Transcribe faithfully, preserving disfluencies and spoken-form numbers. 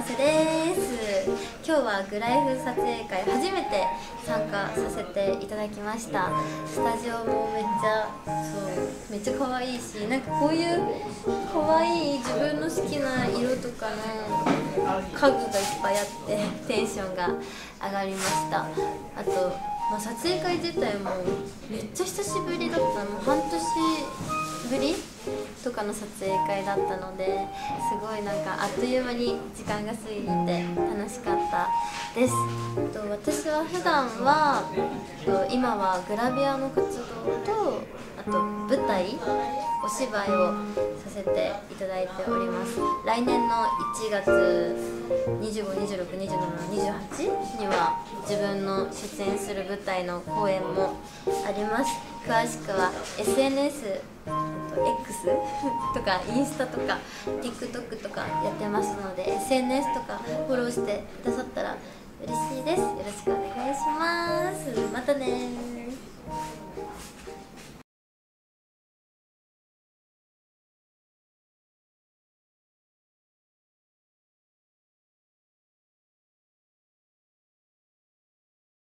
瀬です。今日はグライフ撮影会初めて参加させていただきました。スタジオもめっちゃそうめっちゃ可愛いし、なんかこういう可愛い自分の好きな色とかの家具がいっぱいあってテンションが上がりました。あと、まあ、撮影会自体もめっちゃ久しぶりだったの。半年ぶりとかの撮影会だったのですごいなんかあっという間に時間が過ぎて楽しかったです。と私は普段はと今はグラビアの活動とあと舞台お芝居をさせていただいております。来年のいちがつにじゅうご、にじゅうろく、にじゅうなな、にじゅうはちには自分の出演する舞台の公演もあります。詳しくは エスエヌエス、X とかインスタとか TikTok とかやってますので エスエヌエス とかフォローしてくださったら嬉しいです。よろしくお願いします。またね。